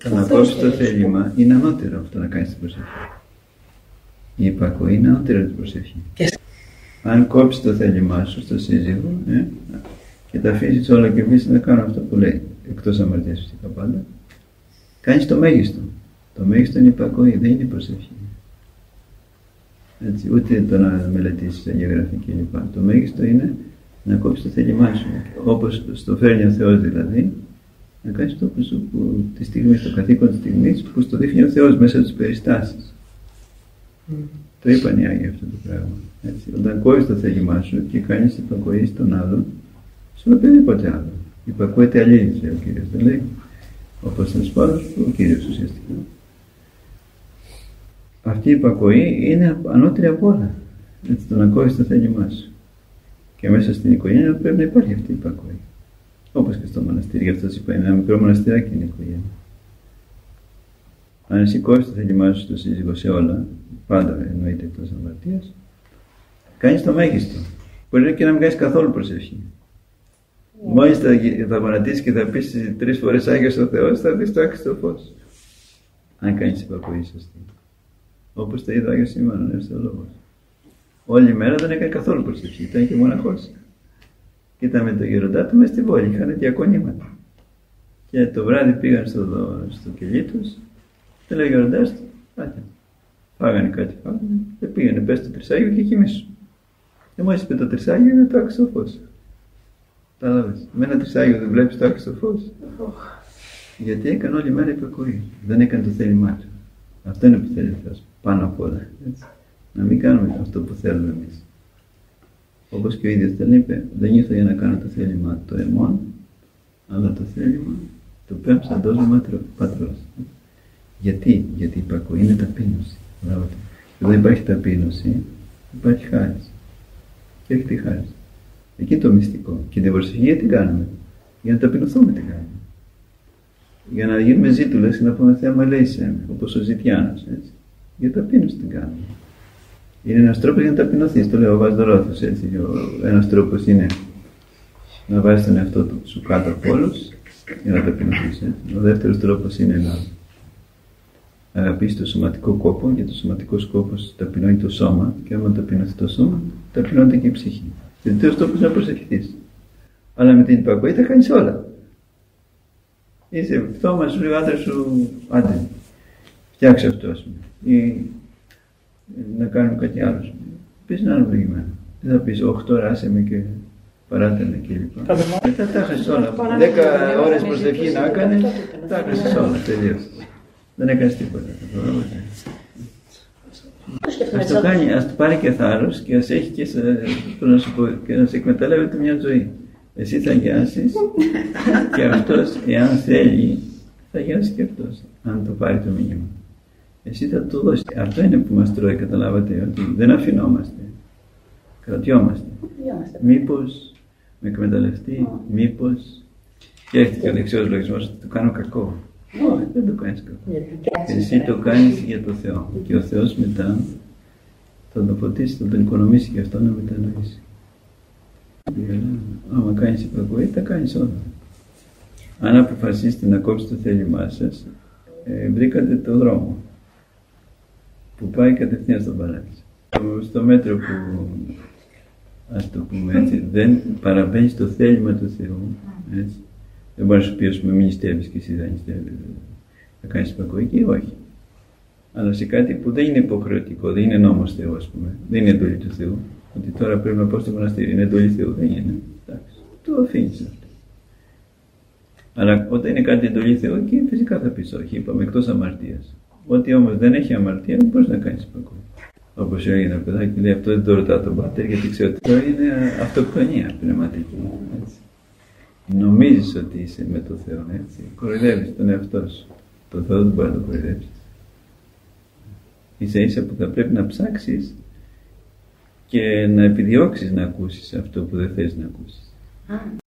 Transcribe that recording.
Το να κόψεις το θέλημα είναι ανώτερο αυτό να κάνεις την προσευχή. Η υπακοή είναι ανώτερο την προσευχή. Αν κόψεις το θέλημά σου στο σύζυγο και τα αφήσεις όλα και πεις να κάνω αυτό που λέει, εκτός αμαρτίας φυσικά πάντα, κάνεις το μέγιστο. Το μέγιστο είναι η υπακοή, δεν είναι η προσευχή. Έτσι, ούτε το να μελετήσεις αγιογραφή κλπ. Το μέγιστο είναι να κόψεις το θέλημά σου. Όπως στο φέρνει ο Θεός δηλαδή, να κάνεις το που τη στιγμή, το καθήκον της στιγμής που στο δείχνει ο Θεός μέσα στις περιστάσεις. Το είπαν οι Άγιοι αυτό το πράγμα. Έτσι. Όταν κόβεις το θέλημά σου και κάνεις υπακοή στον άλλον, σε οποιοδήποτε άλλο. Υπακούεται αλλήλως, λέει ο Κύριος. Δεν λέει όπως θα σπάρω, ο Κύριος ουσιαστικά. Αυτή η υπακοή είναι ανώτερη από όλα. Έτσι, το να κόβεις το θέλημά σου. Και μέσα στην οικογένεια πρέπει να υπάρχει αυτή η υπακοή. Όπως και στο μοναστήρι, γι' αυτό σας είπα, είναι ένα μικρό μοναστηράκι είναι η οικογένεια. Αν εσύ κόβεις το θέλημά σου στο σύζυγο σε όλα, πάντα εννοείται εκτός αμαρτίας, κάνεις το μέγιστο. Μπορεί και να μην κάνεις καθόλου προσευχή. Μόλις θα γονατίσεις και θα πεις 3 φορές Άγιος ο Θεός, θα δεις το άξιστο φως. Αν κάνεις υπακοή σωστή. Όπως τα είδε ο Άγιος Σίμωνος, ο Ευθεολόγος. Όλη μέρα δεν έκανε καθόλου προσευχή, ήταν και μοναχός. Και ήταν με τον γεροντά του μέσα στη πόλη, είχαν διακονήματα. Και το βράδυ πήγαν στο κελί τους, και λέει ο γεροντάς του, πάτε. Φάγανε κάτι, και πήγανε, πες το τρισάγιο και κοιμήσου. Και μόλις είπε το τρισάγιο είναι το άξιστο φως. Κατάλαβες, με ένα τρισάγιο δεν βλέπεις το άξιστο φως. Γιατί έκανε όλη μέρα υπακοή, δεν έκανε το θέλημά του. Αυτό είναι που θέλει ο Θεός, πάνω απ' όλα. Έτσι. Να μην κάνουμε αυτό που θέλουμε εμείς. Όπως και ο ίδιος τον είπε, δεν ήρθα για να κάνω το θέλημα το εμών, αλλά το θέλημα το πέμψα δώσμα πατρός. Γιατί η υπακοή είναι ταπείνωση. Εδώ υπάρχει ταπείνωση, υπάρχει χάρις. Και έχει τη χάρις. Εκεί το μυστικό. Και την προσευχή τι κάνουμε? Για να ταπεινωθούμε τι κάνουμε. Για να γίνουμε ζήτουλες και να πούμε θέμα λέησέ με, όπως ο Ζητιάνος. Έτσι. Για ταπείνωση την κάνουμε. Είναι ένας τρόπος για να ταπεινωθείς, το λέω ο Βάσδωρόθος, έτσι. Ένας τρόπος είναι να βάζεις τον εαυτό σου κάτω από όλους για να ταπεινωθείς. Ο δεύτερος τρόπος είναι να αγαπήσεις το σωματικό κόπο, γιατί το σωματικό σκόπος ταπεινώνει το σώμα και άμα ταπεινωθεί το σώμα, ταπεινώνεται και η ψυχή. Και ο τρίτος τρόπος είναι να προσευχηθείς. Αλλά με την υπακοή θα κάνεις όλα. Είσαι πτώμα, σου λέει ο άντρας σου, άντε, φτιάξε αυτό, ας πούμε. Ή να κάνουμε κάτι άλλο. Πεις ένα άλλο προηγουμένο. Δεν θα πεις 8 ώρα άσε με και παράτε με κλπ. Μετά τα έχασες όλα. 10 ώρες προσευχή να έκανες, τα έχασες όλα. Τελείως. Δεν έκανες τίποτα. Ας το πάρει και θάρρος και ας έχει και να σε εκμεταλλεύεται μια ζωή. Εσύ θα γιάσεις και αυτός, εάν θέλει, θα γιάσει και αυτός, αν το πάρει το μήνυμα. Εσύ θα του δώσεις. Αυτό είναι που μας τρώει, καταλάβατε, ότι δεν αφινόμαστε. Κρατιόμαστε. Μήπως με εκμεταλλευτεί, μήπως και έρχεται ο δεξιός λογισμός ότι του κάνω κακό. Όχι, δεν το κάνεις κακό. Εσύ το κάνεις για το Θεό. Και ο Θεός μετά θα το φωτίσει, θα τον οικονομήσει και αυτό να μετανοήσει. Άμα κάνεις υπακοή, τα κάνεις όλα. Αν αποφασίσετε να κόψετε το θέλημά σας, βρήκατε το δρόμο που πάει κατευθείαν στον παράδεισο. Στο μέτρο που, ας το πούμε έτσι, δεν παραβαίνεις το θέλημα του Θεού, έτσι. Δεν μπορεί να σου πει, ας πούμε, μην νηστεύεις και εσύ δεν νηστεύεις, θα κάνεις υπακοή και όχι. Αλλά σε κάτι που δεν είναι υποχρεωτικό, δεν είναι νόμος Θεού, ας πούμε, δεν είναι εντολή του Θεού, ότι τώρα πρέπει να πάω στο μοναστήρι, είναι εντολή Θεού, δεν είναι. Εντάξει, το αφήνεις αυτό. Αλλά όταν είναι κάτι εντολή Θεού, εκεί φυσικά θα πεις όχι, είπαμε, εκτός αμαρτίας. Ό,τι όμως δεν έχει αμαρτία, δεν μπορείς να κάνεις υπακοή. Όπως έγινε ένα παιδάκι, λέει αυτό δεν το ρωτά τον πατέρα, γιατί ξέρω ότι αυτό είναι αυτοκτονία πνευματική. Έτσι. Νομίζεις ότι είσαι με το Θεό, έτσι. Κοροϊδεύεις τον εαυτό σου. Το Θεό δεν μπορεί να το κοροϊδεύεις. Ίσα ίσα που θα πρέπει να ψάξεις και να επιδιώξεις να ακούσεις αυτό που δεν θες να ακούσεις.